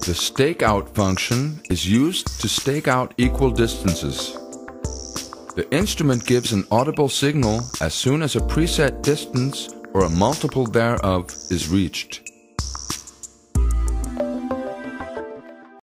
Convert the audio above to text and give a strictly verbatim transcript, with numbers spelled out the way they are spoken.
The Stakeout function is used to stake out equal distances. The instrument gives an audible signal as soon as a preset distance or a multiple thereof is reached.